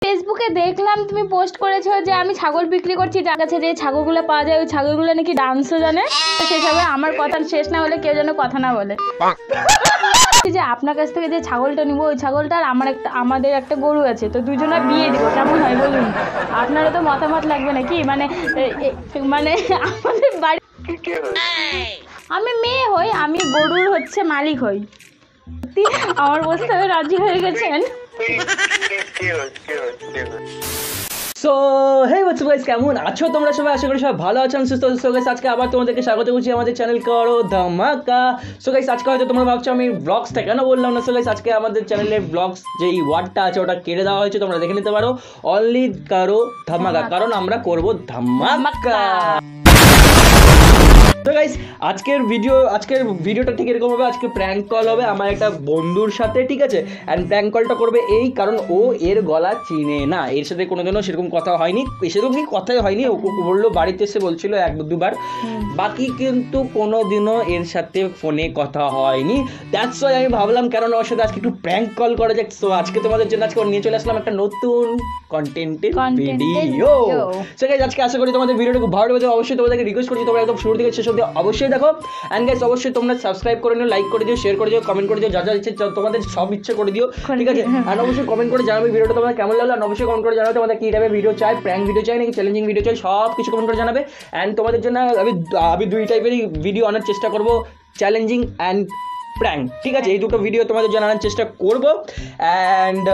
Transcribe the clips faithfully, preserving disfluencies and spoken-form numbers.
ফেসবুকে দেখলাম তুমি পোস্ট করেছো যে আমি ছাগল বিক্রি করছি, যার কাছে যে ছাগলগুলো পাওয়া যায় ওই ছাগলগুলো নাকি ডান্সও জানে। সেসবে আমার কথা শেষ না হলে কেউ যেন কথা না বলে। যে আপনার কাছ থেকে যে ছাগলটা নিব ওই ছাগলটার আমার একটা আমাদের একটা গরু আছে, তো দুজনে বিয়ে দিব, কেমন হয় বলুন? আপনারা তো মতামত লাগবে নাকি? মানে মানে আমাদের বাড়ি আমি মেয়ে হই, আমি গরুর হচ্ছে মালিক হই। আমার প্রস্তাবে রাজি হয়ে গেছেন? So hey what's up guys, কেমন আছো তোমরা সবাই? আশা করি সবাই ভালো আছেন, সুস্থ আছো। সো গাইস আজকে আবার তোমাদেরকে স্বাগত করছি আমাদের চ্যানেল করো ধামাকা। সো গাইস আজকে হয়তো তোমরা ভাবছো আমি ব্লগসটা কেন বললাম না। সো গাইস আজকে আমাদের চ্যানেলে ব্লগস যে ওয়ার্ডটা আছে ওটা কেটে দেওয়া হয়েছে, তোমরা দেখে নিতে পারো। অনলি করো ধামাকা, কারণ আমরা করব ধামাকা। তো গাইস আজকের ভিডিও আজকের ভিডিওটা ঠিক এরকম হবে। আজকে প্র্যাঙ্ক কল হবে আমার একটা বন্ধুর সাথে, ঠিক আছে? অ্যান্ড প্র্যাঙ্ক কলটা করবে এই কারণ ও এর গলা চিনে না, এর সাথে কোনোদিনও সেরকম কথা হয়নি, সেরকম কি কথাই হয়নি। ও বললো বাড়িতে এসে বলছিল এক দুবার, বাকি কিন্তু কোনোদিনও এর সাথে ফোনে কথা হয়নি। দ্যাটস ওয়াই আমি ভাবলাম কারণ ওর সাথে আজকে একটু প্র্যাঙ্ক কল করা যাক। সো আজকে তোমাদের জন্য আজকে নিয়ে চলে আসলাম একটা নতুন কন্টেন্টের ভিডিও। সো গাইস আজকে আশা করি তোমাদের ভিডিওটা খুব ভালো লাগবে। অবশ্যই তোমাদেরকে রিকোয়েস্ট করছি তোমরা একদম শুরু থেকে শেষ অবধি অবশ্যই দেখো। অ্যান্ড গাইস অবশ্যই তোমরা সাবস্ক্রাইব করে নিও, লাইক করে দিও, শেয়ার করে দিও, কমেন্ট করে দিও, যা যা ইচ্ছে তোমাদের সব ইচ্ছে করে দিও, ঠিক আছে? আর অবশ্যই কমেন্ট করে জানাবে ভিডিওটা তোমাদের কেমন লাগলো। আর অবশ্যই কমেন্ট করে জানাবে তোমাদের কী টাইপের ভিডিও চাই, প্র্যাঙ্ক ভিডিও চাই নাকি চ্যালেঞ্জিং ভিডিও চাই, সব কিছু কমেন্ট করে জানাবে। অ্যান্ড তোমাদের জন্য আমি আমি দুই টাইপেরই ভিডিও আনার চেষ্টা করবো, চ্যালেঞ্জিং অ্যান্ড প্র্যাঙ্ক, ঠিক আছে? এই দুটো ভিডিও তোমাদের জন্য আনার চেষ্টা করবো। অ্যান্ড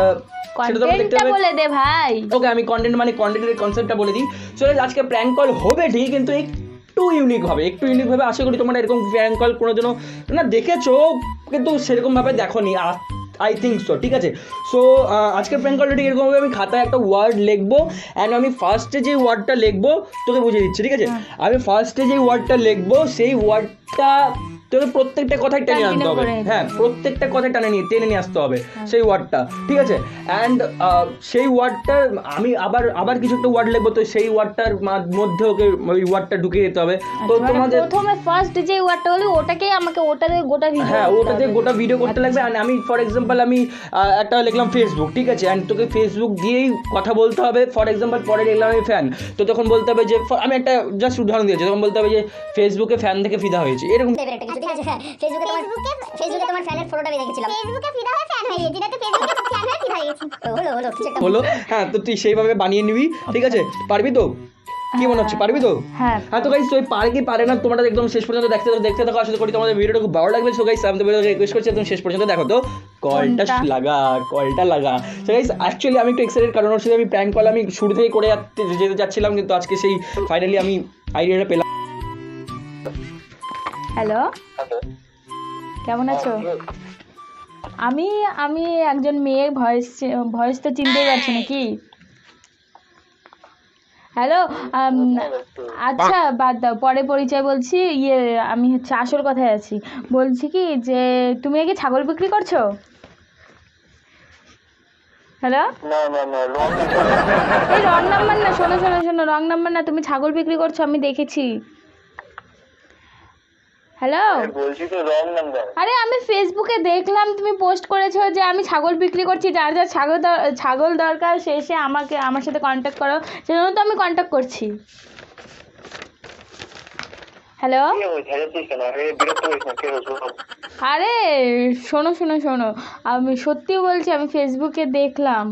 বলে দে ভাই। ওকে, আমি কন্টেন্ট মানে কন্টেন্টের কনসেপ্টটা বলে দিই। সো আজকে প্র্যাঙ্ক কল হবে ঠিক, কিন্তু একটু ইউনিক হবে, একটু ইউনিক হবে। আশা করি তোমরা এরকম প্র্যাঙ্ক কল কোনোদিনও না দেখেছো, কিন্তু সেরকমভাবে দেখো নি, আই থিঙ্ক সো, ঠিক আছে? সো আজকের প্র্যাঙ্ক কলটা ঠিক এরকম হবে। আমি খাতায় একটা ওয়ার্ড লিখবো, অ্যান্ড আমি ফার্স্টে যে ওয়ার্ডটা লিখবো তোকে বুঝিয়ে দিচ্ছি, ঠিক আছে? আমি ফার্স্টে যে ওয়ার্ডটা লিখবো সেই ওয়ার্ডটা তোকে প্রত্যেকটা কথাই টেনে আনতে হবে। হ্যাঁ, প্রত্যেকটা কথাই টেনে নিয়ে টেনে নিয়ে আসতে হবে সেই ওয়ার্ডটা, ঠিক আছে? অ্যান্ড সেই ওয়ার্ডটার আমি আবার আবার কিছু একটা ওয়ার্ড লিখবো, তো সেই ওয়ার্ডটার মধ্যে ওকে ওই ওয়ার্ডটা ঢুকিয়ে দিতে হবে। তো তোমাদের প্রথমে ফার্স্ট যে ওয়ার্ডটা হলো ওটাকেই আমাকে ওটাতে গোটা ভিডিও, হ্যাঁ ওটাতে গোটা ভিডিও করতে লাগবে। অ্যান্ড আমি ফর এক্সাম্পল আমি একটা লিখলাম ফেসবুক, ঠিক আছে? অ্যান্ড তোকে ফেসবুক দিয়েই কথা বলতে হবে। ফর এক্সাম্পল পরে লিখলাম আমি ফ্যান, তো তখন বলতে হবে যে আমি একটা জাস্ট উদাহরণ দিয়েছি, তখন বলতে হবে যে ফেসবুকে ফ্যান থেকে ফিদা হয়েছে, এরকম ঠিক আছে? হ্যাঁ, ফেসবুকে তোমার ফেসবুকে তোমার ফ্যানের ফটোটা আমি দেখেছিলাম, ফেসবুকে ফিদা হয়ে ফ্যান হয়ে গেছি, এটা তো ফেসবুকে ফ্যান হয়ে ফিদা হয়ে গেছি। হলো হলো কিছু একটা হলো। হ্যাঁ, তো তুই সেইভাবে বানিয়ে নিবি, ঠিক আছে? পারবি তো? কি মনে হচ্ছে, পারবি তো? হ্যাঁ। তো গাইস ওই পারে কি পারে না তোমরা একদম শেষ পর্যন্ত দেখতে দেখতে থাকো। আশা করি তোমাদের ভিডিওটা খুব ভালো লাগবে। সো গাইস আমি তোমাদের রিকোয়েস্ট করছি একদম শেষ পর্যন্ত দেখো। তো কলটা লাগা, কলটা লাগা। সো গাইস অ্যাকচুয়ালি আমি একটু এক্সাইটেড, কারণ ওর সাথে আমি প্র্যাঙ্ক কল আমি শুরু থেকেই করে যেতে যাচ্ছিলাম, কিন্তু আজকে সেই ফাইনালি আমি আইডিয়াটা পেলাম। হ্যালো, কেমন আছো? আমি আমি একজন মেয়ে, ভয়েস ভয়েস তো চিনতেই পারছো নাকি? হ্যালো, আচ্ছা বাদ দাও, পরে পরিচয় বলছি। ইয়ে আমি হচ্ছে আসল কথায় আছি। বলছি কি যে তুমি নাকি ছাগল বিক্রি করছো? হ্যালো, এই রং নাম্বার না, শোনো শোনো শোনো রং নাম্বার না, তুমি ছাগল বিক্রি করছো আমি দেখেছি। হ্যালো, বলছি তো রং নাম্বার। আরে আমি ফেসবুকে দেখলাম তুমি পোস্ট করেছো যে আমি ছাগল বিক্রি করছি, যার যার ছাগল ছাগল দরকার সে এসে আমাকে আমার সাথে কন্ট্যাক্ট করো, সেজন্য তো আমি কন্ট্যাক্ট করছি। হ্যালো, আরে শোনো শোনো শোনো আমি সত্যি বলছি, আমি ফেসবুকে দেখলাম।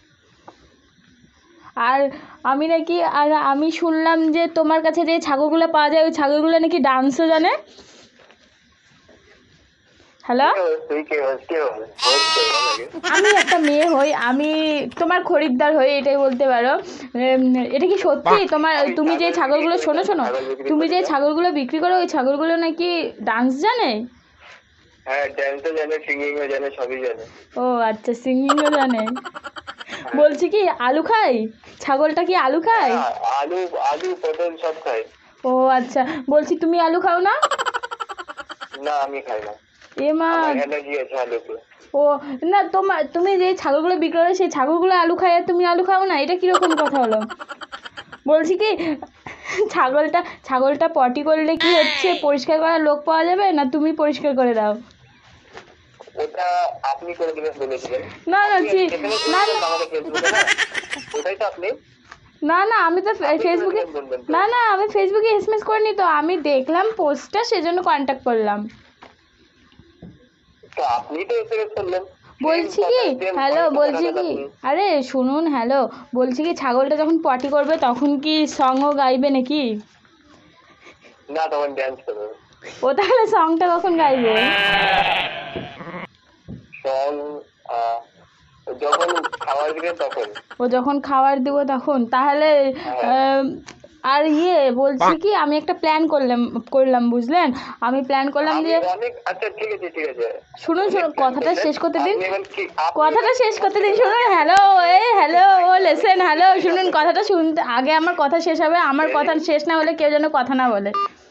আর আমি নাকি আর আমি শুনলাম যে তোমার কাছে যে ছাগলগুলো পাওয়া যায় ওই ছাগলগুলো নাকি ডান্সও জানে। হ্যালো, আমি একটা মেয়ে হই, আমি তোমার খরিদ্দার হই, এটাই বলতে পারো। এটা কি সত্যি? তোমার তুমি যে ছাগলগুলো শোনো শোনো তুমি যে ছাগলগুলো বিক্রি করো ওই ছাগলগুলো নাকি ডান্স জানে? হ্যাঁ, ডান্সও জানে, সিঙ্গিংও জানে, সবই জানে। ও আচ্ছা, সিঙ্গিংও জানে। বলছি কি আলু খাই? ছাগলটা কি আলু খায়? আলু আলু পটল সব খায়। ও আচ্ছা, বলছি তুমি আলু খাও না? না, আমি খাই না। এ মা, অ্যালার্জি আছে আলুতে। ও না, তোমার তুমি যে ছাগলগুলো বিক্রি করো সেই ছাগলগুলো আলু খায় আর তুমি আলু খাও না, এটা কিরকম কথা হলো? বলছি কি ছাগলটা ছাগলটা পটি করলে কি হচ্ছে পরিষ্কার করার লোক পাওয়া যাবে না তুমি পরিষ্কার করে দাও? ওটা আপনি করে দিবেন বলেছিলেন। না না ঠিক না, তাই তো আপনি? না না আমি তো ফে- আপনি ফেসবুকে বলবেন, বলবেন তো। না না আমি ফেসবুকে এসএমএস করিনি তো, আমি দেখলাম পোস্টটা সেজন্য কন্ট্যাক্ট করলাম। তো আপনি তো এসএমএস করলেন। বলছি Same কি কথা, same হ্যালো voice তো বলছি পাঠালেন কি আপনি। আরে শুনুন হ্যালো বলছি কি ছাগলটা যখন পটি করবে তখন কি সংও গাইবে নাকি? না তখন ড্যান্স করবে। ও তাহলে সংটা কখন গাইবে? সং আহ, যখন খাবার দিবেন তখন। ও যখন খাবার দেবো তখন তাহলে আম, আর ইয়ে বলছি কি আমি একটা প্ল্যান করলাম করলাম বুঝলেন, আমি প্ল্যান করলাম আমি যে অনেক আচ্ছা ঠিক আছে ঠিক আছে। শুনুন শুনুন কথাটা শেষ করতে দিন, আপনি এখন কি আপনি- কথাটা শেষ করতে দিন শুনুন হ্যালো এই হ্যালো ও লেসেন হ্যালো শুনুন কথাটা শুনতে আগে আমার কথা শেষ হবে, আমার কথা শেষ না হলে কেউ যেন কথা না বলে।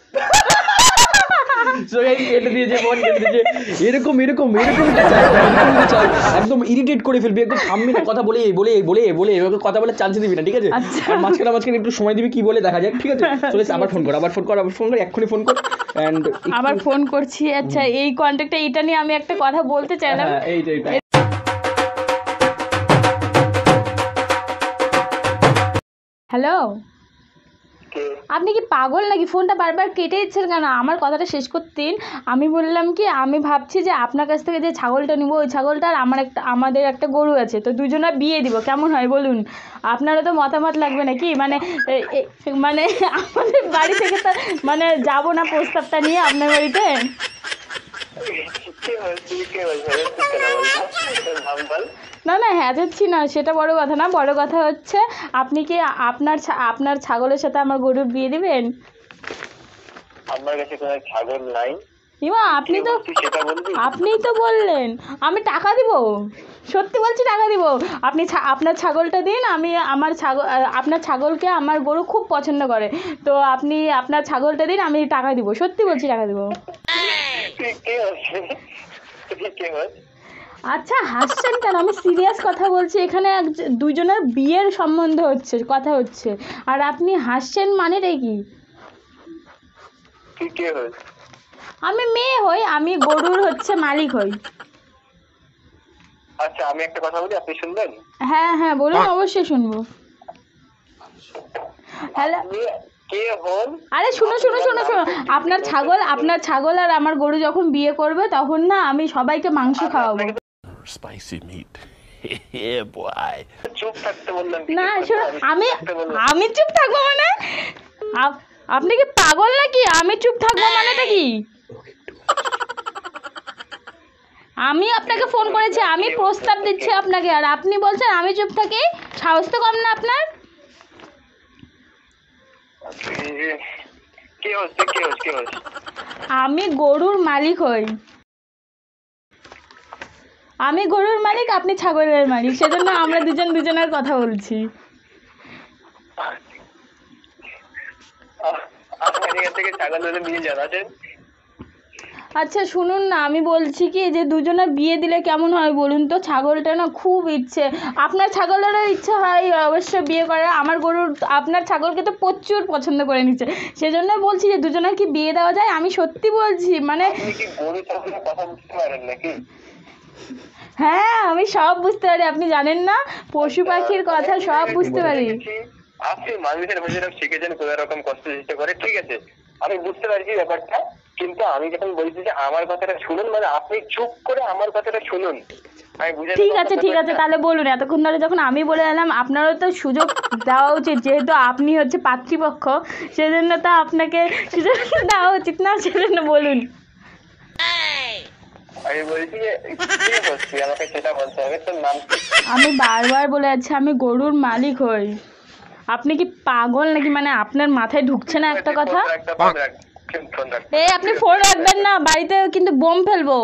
So guys, কেটে দিয়েছে ফোন কেটে দিয়েছে এরকম এরকম এরকম চাই, এরকম চাই। একদম ইরিটেট করে ফেলবি, একদম থামবি না, কথা বলে বলে বলে বলে এরকম কথা বলে চান্স দিবি না, ঠিক আছে? আচ্ছা। আর মাঝখানে মাঝখানে একটু সময় দিবি, কি বলে দেখা যাক, ঠিক আছে? চলে আবার ফোন কর, আবার ফোন কর, আবার ফোন কর, এক্ষুনি ফোন কর। অ্যান্ড আবার ফোন করছি। আচ্ছা এই কন্ট্যাক্টটা এটা নিয়ে আমি একটা কথা বলতে চাইলাম। হ্যাঁ এইটা এইটা হ্যালো কে? আপনি কি পাগল নাকি? ফোনটা বারবার কেটে দিচ্ছেন কেন? আমার কথাটা শেষ করতে দিন। আমি বললাম কি আমি ভাবছি যে আপনার কাছ থেকে যে ছাগলটা নিব ওই ছাগলটা আর আমার একটা আমাদের একটা গরু আছে, তো দুজনা বিয়ে দিব, কেমন হয় বলুন? আপনারও তো মতামত লাগবে নাকি? মানে এ- এ- মানে আমাদের বাড়ি থেকে তো মানে যাবো না প্রস্তাবটা নিয়ে আপনার বাড়িতে? কে বলছি কে বলছি কেন বলছো নাম বল। না না হ্যাঁ যাচ্ছি না, সেটা বড় কথা না, বড় কথা হচ্ছে আপনি কি আপনার ছা- আপনার ছাগলের সাথে আমার গরুর বিয়ে দিবেন? আমার কাছে কোনো ছাগল নাই। ইমা আপনি তো তুই সেটা বলবি? আপনিই তো বললেন আমি টাকা দিব, সত্যি বলছি টাকা দিব। আপনি ছা- আপনার ছাগলটা দিন, আমি আমার ছাগল আপনার ছাগলকে আমার গরু খুব পছন্দ করে, তো আপনি আপনার ছাগলটা দিন, আমি টাকা দিব, সত্যি বলছি টাকা দিব। তুই কে হচ্ছে? তুই কে হচ্ছে? আচ্ছা হাসছেন কেন? আমি সিরিয়াস কথা বলছি, এখানে এক- দুজনের বিয়ের সম্বন্ধ হচ্ছে কথা হচ্ছে আর আপনি হাসছেন মানেটা কি? তুই কে হচ্ছে? আমি মেয়ে হই, আমি গরুর হচ্ছে মালিক হই। আচ্ছা আমি একটা কথা বলি, আপনি শুনবেন? হ্যাঁ হ্যাঁ বলুন, অবশ্যই শুনবো। হ্যালো আপনি কে হন? আরে শুনো শুনো শুনো শুনো আপনার ছাগল আপনার ছাগল আর আমার গরু যখন বিয়ে করবে তখন না আমি সবাইকে মাংস খাওয়াবো। Spicy meat. Yeah, boy. চুপ থাকতে বললাম। না শোনো আমি থাকতে বললাম। আমি চুপ থাকবো মানে আপ- আপনি কি পাগল নাকি? আমি চুপ থাকবো মানেটা কি? আমি আপনাকে ফোন করেছি, আমি প্রস্তাব দিচ্ছি আপনাকে আর আপনি বলছেন আমি চুপ থাকি? সাহস তো কম না আপনার? কে হচ্ছে কে হচ্ছে কে হচ্ছে? আমি গরুর মালিক হই, আমি গরুর মালিক আপনি ছাগলের মালিক, সেজন্য আমরা দুজন দুজনের কথা বলছি। আহ, আপনার এখান থেকে ছাগল ধরে নিয়ে যান আছেন। আচ্ছা শুনুন না আমি বলছি কি যে দুজনে বিয়ে দিলে কেমন হয় বলুন তো? ছাগলটা না খুব ইচ্ছে, আপনার ছাগলেরও ইচ্ছে হয় অবশ্য বিয়ে করার, আমার গরুর আপনার ছাগলকে তো প্রচুর পছন্দ করে নিচ্ছে, সেজন্য বলছি যে দুজনের কি বিয়ে দেওয়া যায়? আমি সত্যি বলছি মানে আপনি কি গরু ছাগলের কথা বুঝতে পারেন নাকি? হ্যাঁ আমি সব বুঝতে পারি, আপনি জানেন না পশু পাখির কথা সব বুঝতে পারি। আপনি মানুষের ভেতরে শিখেছেন কোন রকম কষ্ট সৃষ্টি করে, ঠিক আছে আমি বুঝতে পারছি ব্যাপারটা, কিন্তু আমি যখন বলছি যে আমার কথাটা শুনুন, মানে আপনি চুপ করে আমার কথাটা শুনুন। আমি বুঝে ঠিক আছে ঠিক আছে তাহলে বলুন, এতক্ষণ ধরে যখন আমি বলে এলাম আপনারও তো সুযোগ দেওয়া উচিত, যেহেতু আপনি হচ্ছে পাত্রীপক্ষ সেজন্য তো আপনাকে সুযোগ দেওয়া উচিত না? সেজন্য বলুন। আমি বলছি যে কি হচ্ছে আমাকে সেটা বলতে হবে, তোর নাম কি? আমি বারবার বলে যাচ্ছি আমি গরুর মালিক হই, আপনি কি পাগল নাকি? মানে আপনার মাথায় ঢুকছে না একটা কথা? ফোন রাখ, ফোন রাখ, ফোন রাখ। এই আপনি ফোন রাখবেন না, বাড়িতে কিন্তু বোম ফেলবো।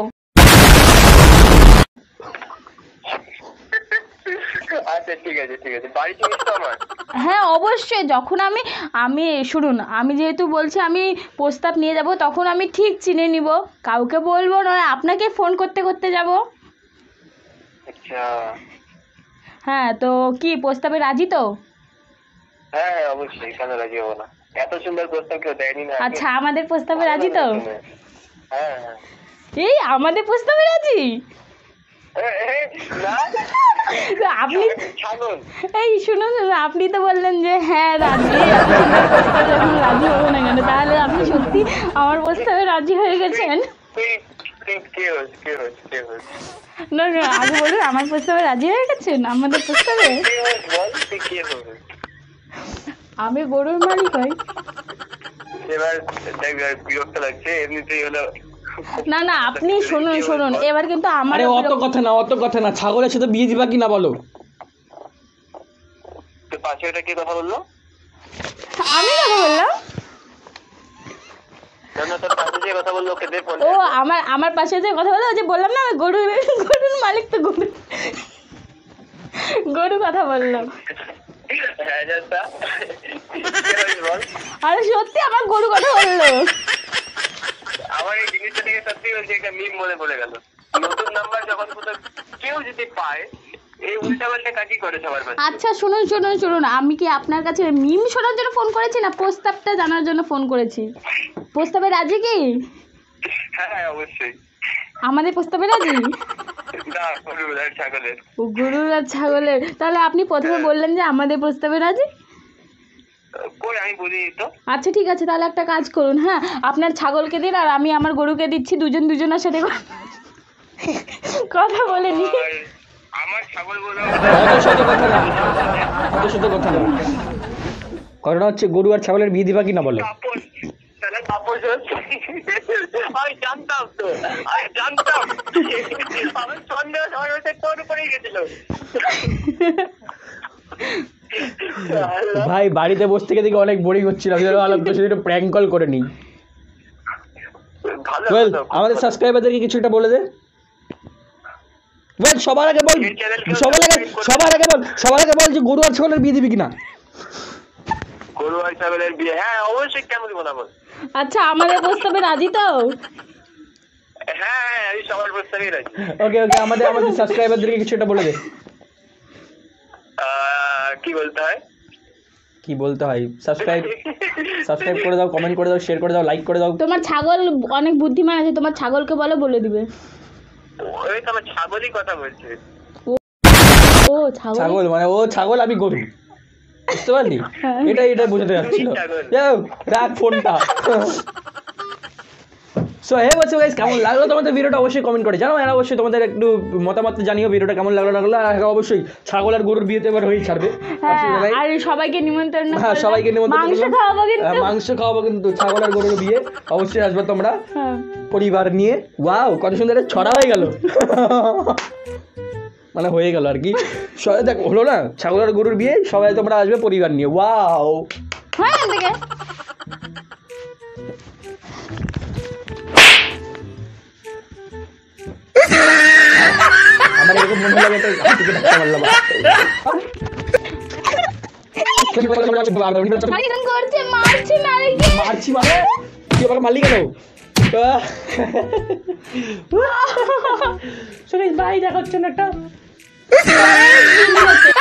আচ্ছা ঠিক আছে ঠিক আছে, বাড়ি চিনিস তো আমার? হ্যাঁ অবশ্যই, যখন আমি আমি শুনুন আমি যেহেতু বলছি আমি প্রস্তাব নিয়ে যাব তখন আমি ঠিক চিনে নিব, কাউকে বলবো নয় আপনাকে ফোন করতে করতে যাব। আচ্ছা হ্যাঁ তো কি প্রস্তাবে রাজি তো? হ্যাঁ হ্যাঁ অবশ্যই, কেন রাজি হবো না? এত সুন্দর প্রস্তাব কেউ দেয়নি না। আচ্ছা আমাদের প্রস্তাবে রাজি তো? হ্যাঁ হ্যাঁ এই আমাদের প্রস্তাবে রাজি? না আপনি ছাগল এই শুনুন শুনুন, আপনি তো বললেন যে হ্যাঁ রাজি, আপনি সুন্দর প্রস্তাবে যখন রাজি হবো না কেন, তাহলে আপনি সত্যি আমার প্রস্তাবে রাজি হয়ে গেছেন? তুই তুই কে হোস কে হোস কে হোস না না, আগে বলুন আমার প্রস্তাবে রাজি হয়ে গেছেন? আমাদের প্রস্তাবে কে হোস বল তুই কে হোস? আমি গরুর মালিক হই। এবার দেখ বিরক্ত লাগছে এমনিতেই হলো। না না, আপনি শুনুন শুনুন, এবার কিন্তু আমার আরে অত কথা না, অত কথা না, ছাগলের সাথে বিয়ে দিবা কি না বলো? তো পাশে এটা কি কথা বললো? আমি কথা বললাম? না না, তোর পাশে যে কথা বললো ওকে দে ফোন। ও আমার আমার পাশে যে কথা বললো, যে বললাম না আমি গরুর গরুর মালিক, তো গরু গরু কথা বললাম। হ্যাঁ জানতা কে হোস বল? আরে সত্যি আমার গরু কথা বললো। আমার এই জিনিসটা থেকে সত্যি বলছি একটা মিম মনে পড়ে গেল। নতুন নাম্বার যখন কোথাও কেউ যদি পায় এই উল্টা পাল্টা কাজই করে সবার কাছে। আচ্ছা শুনুন শুনুন শুনুন, আমি কি আপনার কাছে মিম শোনার জন্য ফোন করেছি না প্রস্তাবটা জানার জন্য ফোন করেছি? প্রস্তাবে রাজি কি? হ্যাঁ হ্যাঁ অবশ্যই। আমাদের প্রস্তাবে রাজি? না গরুর আর ছাগলের। ও গরুর আর ছাগলের, তাহলে আপনি প্রথমে বললেন যে আমাদের প্রস্তাবে রাজি। কই আমি বলিনি তো। আচ্ছা ঠিক আছে, তাহলে একটা কাজ করুন, হ্যাঁ আপনার ছাগলকে দিন আর আমি আমার গরুকে দিচ্ছি, দুজন দুজনের সাথে কথা বলে নি। আর আমার ছাগল বলে অত শত কথা না, অত শত কথা না, ঘটনা হচ্ছে গরু আর ছাগলের বিয়ে দিবা কি না বলো? তাপস তাহলে তাপস হচ্ছে। আমি জানতাম তো আমি জানতাম আমার সন্দেহ সবার হচ্ছে তোর উপরেই গেছিল। ভাই বাড়িতে বসে থেকে দেখি অনেক বোরিং হচ্ছিল, আমি ভাবলাম তোর সাথে একটু প্র্যাঙ্ক কল করে নিই। ভালো ওয়েল কথা, খুব আমাদের ভালো। সাবস্ক্রাইবারদেরকে কিছু একটা বলে দে। ওয়েল সবার আগে বল, এই চ্যানেলকেও সবার আগে subscribe করে সবার আগে বল সবার আগে বল যে গরু আর ছাগলের বিয়ে দিবি কিনা? গরু আর ছাগলের বিয়ে, হ্যাঁ অবশ্যই, কেন দিব না বল। আচ্ছা আমাদের প্রস্তাবে রাজি তো? হ্যাঁ হ্যাঁ আমি সবার প্রস্তাবেই রাজি। ওকে ওকে, আমাদের আমাদের সাবস্ক্রাইবারদেরকে কিছু একটা বলে দে। আহ, কি বলতে হয়? কি বলতে হয়? সাবস্ক্রাইব সাবস্ক্রাইব করে দাও, কমেন্ট করে দাও, শেয়ার করে দাও, লাইক করে দাও। তোমার ছাগল অনেক বুদ্ধিমান আছে, তোমার ছাগলকে বলো বলে দিবে। ওই তো আমার ছাগলই কথা বলছে। ও ছাগল, ছাগল মানে ও ছাগল আমি গরু, বুঝতে পারলি? হ্যাঁ। এটা এটা বোঝাতে যাচ্ছিল। ছাগল। যাও রাখ ফোনটা। সো হে বলছো গাইস, কেমন লাগলো তোমাদের ভিডিওটা অবশ্যই কমেন্ট করে জানাও, আর অবশ্যই তোমাদের একটু মতামত জানিও ভিডিওটা কেমন লাগলো লাগলো আর হ্যাঁ, অবশ্যই ছাগল আর গরুর বিয়েতে এবার হয়েই ছাড়বে। হ্যাঁ অসুবিধা নাই। আর সবাইকে নিমন্ত্রণ হ্যাঁ করলাম। সবাইকে নিমন্ত্রণ মাংস করলাম। খাওয়াবো কিন্তু। হ্যাঁ, মাংস খাওয়াবো কিন্তু, ছাগল আর গরুর বিয়ে অবশ্যই আসবে তোমরা হ্যাঁ। পরিবার নিয়ে। ওয়াও কত সুন্দর একটা ছড়া হয়ে গেল, মানে হয়ে গেল আর কি। স- দেখ হলো না, ছাগল আর গরুর বিয়ে, সবাই তোমরা আসবে পরিবার নিয়ে। ওয়াও হ্যাঁ এখান থেকে আমার এরকম মনে লাগে তো হাতিকে ডাকতে পারলাম। আরেকজন করছে, মারছে না রেখে। মারছি মানে তুই আমাকে মারলি কেন? সুরেশ ভাই দেখাচ্ছে না একটা